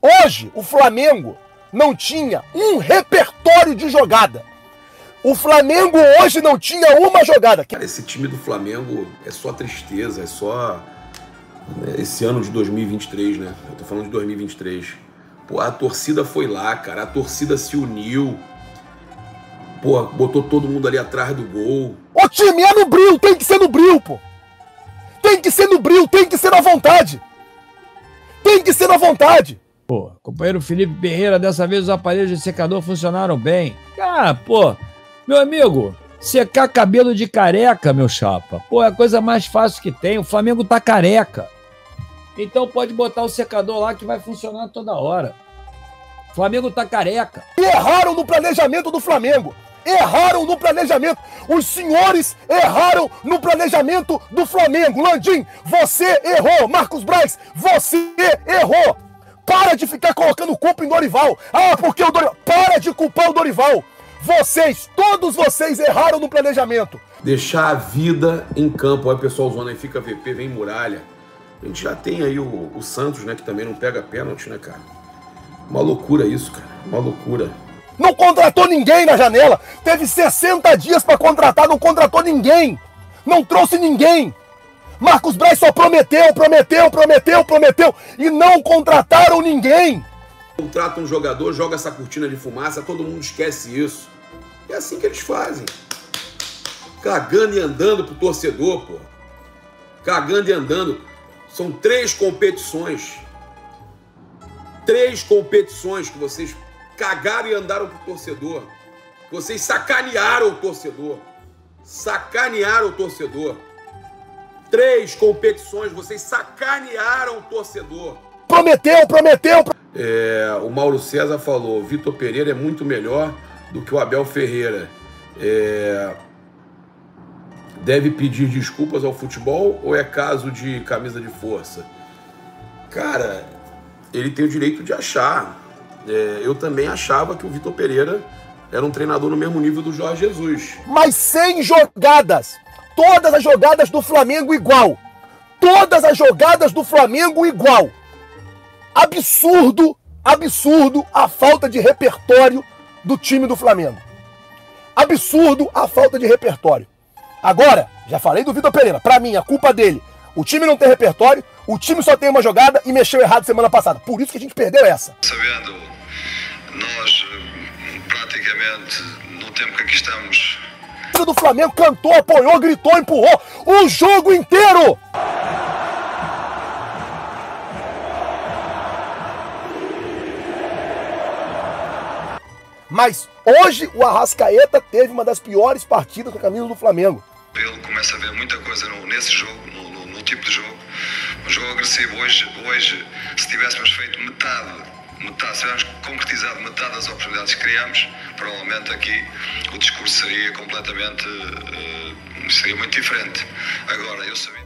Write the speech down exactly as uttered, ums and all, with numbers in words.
Hoje, o Flamengo não tinha um repertório de jogada. O Flamengo hoje não tinha uma jogada. Esse time do Flamengo é só tristeza, é só... Esse ano de dois mil e vinte e três, né? Eu tô falando de dois mil e vinte e três. Pô, a torcida foi lá, cara. A torcida se uniu. Pô, botou todo mundo ali atrás do gol. O time é no bril, tem que ser no bril, pô. Tem que ser no bril, tem que ser na vontade. Tem que ser na vontade. Pô, companheiro Felipe Pereira, dessa vez os aparelhos de secador funcionaram bem. Ah, pô, meu amigo, secar cabelo de careca, meu chapa, pô, é a coisa mais fácil que tem. O Flamengo tá careca. Então pode botar o secador lá que vai funcionar toda hora. O Flamengo tá careca. E erraram no planejamento do Flamengo. Erraram no planejamento. Os senhores erraram no planejamento do Flamengo. Landim, você errou. Marcos Braz, você errou. Para de ficar colocando culpa em Dorival. Ah, porque o Dorival... Para de culpar o Dorival. Vocês, todos vocês erraram no planejamento. Deixar a vida em campo. Aí o pessoal zona aí, fica V P, vem muralha. A gente já tem aí o, o Santos, né, que também não pega pênalti, né, cara? Uma loucura isso, cara. Uma loucura. Não contratou ninguém na janela. Teve sessenta dias para contratar, não contratou ninguém. Não trouxe ninguém. Marcos Braz só prometeu, prometeu, prometeu, prometeu. E não contrataram ninguém. Contrata um jogador, joga essa cortina de fumaça, todo mundo esquece isso. É assim que eles fazem. Cagando e andando pro torcedor, pô. Cagando e andando. São três competições. Três competições que vocês cagaram e andaram pro torcedor. Vocês sacanearam o torcedor. Sacanearam o torcedor. Três competições, vocês sacanearam o torcedor. Prometeu, prometeu. É, o Mauro César falou, Vitor Pereira é muito melhor do que o Abel Ferreira. É, deve pedir desculpas ao futebol ou é caso de camisa de força? Cara, ele tem o direito de achar. É, eu também achava que o Vitor Pereira era um treinador no mesmo nível do Jorge Jesus. Mas sem jogadas. Todas as jogadas do Flamengo igual. Todas as jogadas do Flamengo igual. Absurdo, absurdo a falta de repertório do time do Flamengo. Absurdo a falta de repertório. Agora, já falei do Vitor Pereira. Pra mim, a culpa dele. O time não tem repertório, o time só tem uma jogada e mexeu errado semana passada. Por isso que a gente perdeu essa. Sabendo, nós praticamente no tempo que aqui estamos... O do Flamengo cantou, apoiou, gritou, empurrou o jogo inteiro. Mas hoje o Arrascaeta teve uma das piores partidas com a camisa do Flamengo. Ele começa a ver muita coisa no, nesse jogo, no, no, no tipo de jogo. Um jogo agressivo. Hoje, hoje se tivéssemos feito metade, metade, se tivéssemos concretizado metade das oportunidades que criámos, provavelmente aqui o discurso seria completamente, uh, seria muito diferente. Agora, eu sabia...